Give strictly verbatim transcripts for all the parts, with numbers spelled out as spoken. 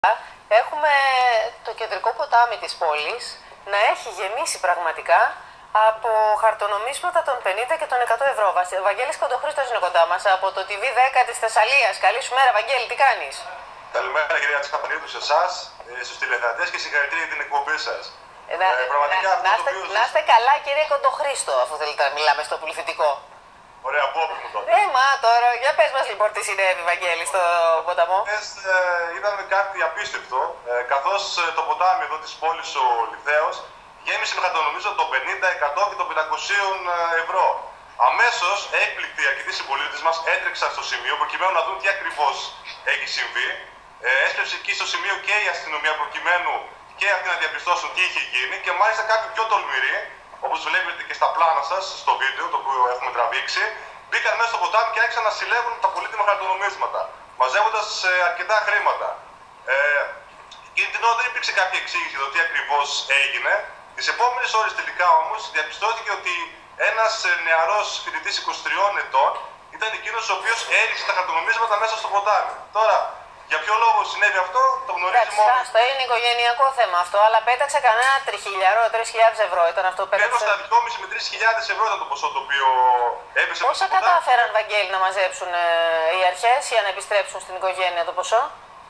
Έχουμε το κεντρικό ποτάμι της πόλης να έχει γεμίσει πραγματικά από χαρτονομίσματα των πενήντα και των εκατό ευρώ. Ο Βαγγέλης Κοντοχρήστος είναι κοντά μας από το τι βι δέκα της Θεσσαλίας. Καλή σου μέρα, Βαγγέλη, τι κάνεις? Καλημέρα, κυρία Τσαπανίδου, σε εσάς, στους τηλεθεατές και συγχαρητήρια για την εκπομπή σας. Ε, να, ε, πραγματικά να, να, είστε, να είστε καλά, κύριε Κοντοχρήστο, αφού θέλετε να μιλάμε στο πληθυντικό. Ωραία, απόψη τότε. Ε, μα τώρα, για πες μας λοιπόν τι συνέβη, Βαγγέλη, στο ποταμό. Χθες ε, είδαμε κάτι απίστευτο, ε, καθώς ε, το ποτάμι εδώ της πόλης ο Λιθαίος γέμισε με χαρτονομίσματα των πενήντα, εκατό και των πεντακόσια ευρώ. Αμέσως έκπληκτοι αρκετοί συμπολίτες μας έτρεξαν στο σημείο προκειμένου να δουν τι ακριβώς έχει συμβεί. Ε, έσπευσε εκεί στο σημείο και η αστυνομία προκειμένου και αυτοί να διαπιστώσουν τι είχε γίνει και μάλιστα κάποιοι πιο τολμηροί, όπως βλέπετε και στα πλάνα σας, στο βίντεο το οποίο έχουμε τραβήξει, μπήκαν μέσα στο ποτάμι και άρχισαν να συλλέγουν τα πολύτιμα χαρτονομίσματα, μαζεύοντας ε, αρκετά χρήματα. Ε, εκείνη την ώρα δεν υπήρξε κάποια εξήγηση για το τι ακριβώς έγινε. Τις επόμενες ώρες τελικά όμως διαπιστώθηκε ότι ένας νεαρός φοιτητής είκοσι τριών ετών ήταν εκείνος ο οποίος έριξε τα χαρτονομίσματα μέσα στο ποτάμι. Τώρα, για ποιο λόγο συνέβη αυτό, το γνωρίζει μόνο. Αυτό είναι οικογενειακό θέμα αυτό, αλλά πέταξε κανένα τριχιλιαρό, τρεις χιλιάδες ευρώ ήταν αυτό που πέταξε. Πέταξε στα δυόμισι με τρεις χιλιάδες ευρώ ήταν το ποσό το οποίο έπεσε. Πόσα κατάφεραν, Βαγγέλη, να μαζέψουν ε, οι αρχές για να επιστρέψουν στην οικογένεια το ποσό?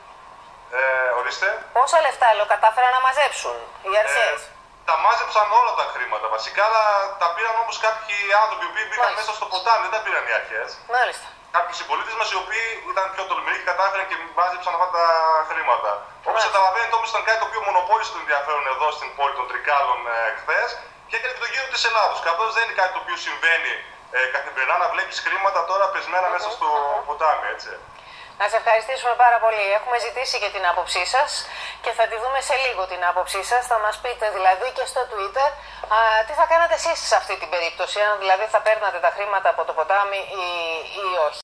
Ε, ορίστε. Πόσα λεφτά, λέω, κατάφεραν να μαζέψουν οι αρχές? Ε, τα μάζεψαν όλα τα χρήματα βασικά, αλλά τα πήραν όμως κάποιοι άνθρωποι οι οποίοι μπήκαν μέσα στο ποτάμι, δεν τα πήραν οι αρχές. Μάλιστα. Κάποιοι συμπολίτες μας οι οποίοι ήταν πιο τολμηροί και κατάφεραν και μάζεψαν αυτά τα χρήματα. Όπως καταλαβαίνετε όμως ήταν κάτι το οποίο μονοπόλησε το ενδιαφέρον εδώ στην πόλη των Τρικάλων ε, χθες και έκανε και το γύρο της Ελλάδος. Καθώς δεν είναι κάτι το οποίο συμβαίνει ε, καθημερινά να βλέπεις χρήματα τώρα πεσμένα μέσα στο ποτάμι, έτσι. Να σε ευχαριστήσουμε πάρα πολύ. Έχουμε ζητήσει και την άποψή σας και θα τη δούμε σε λίγο την άποψή σας. Θα μας πείτε δηλαδή και στο Twitter α, τι θα κάνατε εσείς σε αυτή την περίπτωση, αν δηλαδή θα παίρνατε τα χρήματα από το ποτάμι ή, ή όχι.